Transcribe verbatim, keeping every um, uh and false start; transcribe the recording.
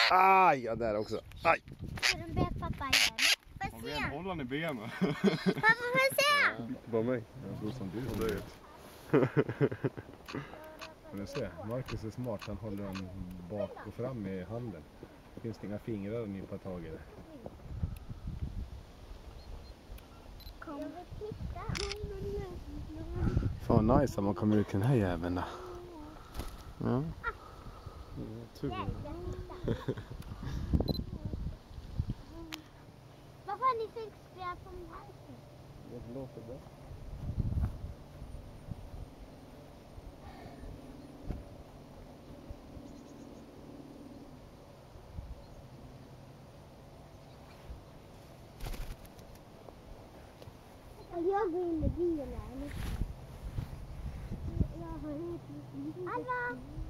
Aj, ja, där också. Aj. Får du be pappa igen? Får se. Håll han i benen. Pappa, får se. På mig. Jag tror som du håller det. Men du ser, Marcus är smart. Han håller den bak och fram i handen. Finns det inga fingrar att nypa tag i det. Kom. Jag vill titta. Fan nice om man kommer ut till den här jäveln då. Ja. Tur. Varför har ni fick spela på marken? Det låter bra. Jag går in i bilen här. Jag har hört. Alva!